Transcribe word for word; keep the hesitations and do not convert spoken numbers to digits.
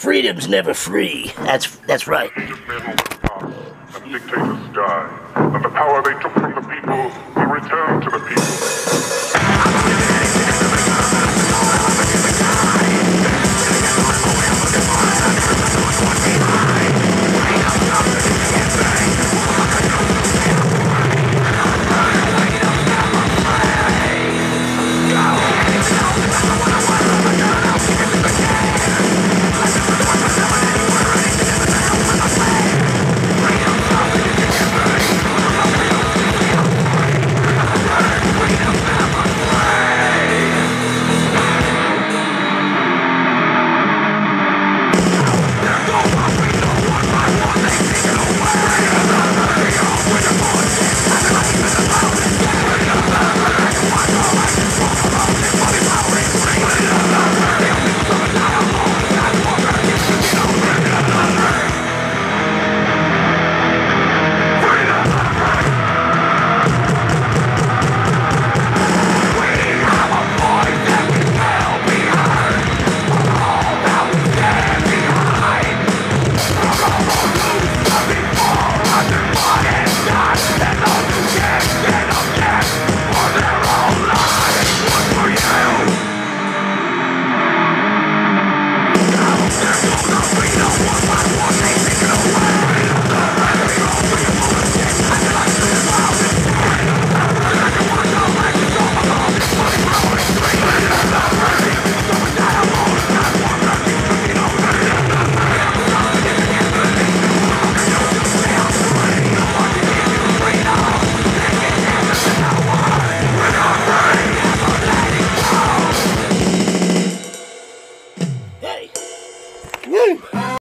Freedom's never free. That's that's right. Ancient men will pass, and dictators die, and the power they took from the people will return to the